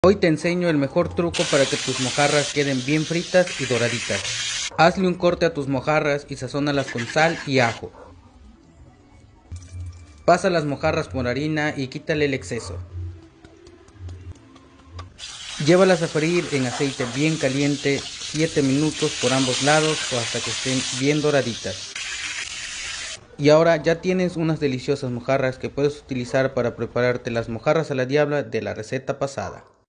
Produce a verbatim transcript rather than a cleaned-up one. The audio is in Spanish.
Hoy te enseño el mejor truco para que tus mojarras queden bien fritas y doraditas. Hazle un corte a tus mojarras y sazónalas con sal y ajo. Pasa las mojarras por harina y quítale el exceso. Llévalas a freír en aceite bien caliente siete minutos por ambos lados o hasta que estén bien doraditas. Y ahora ya tienes unas deliciosas mojarras que puedes utilizar para prepararte las mojarras a la diabla de la receta pasada.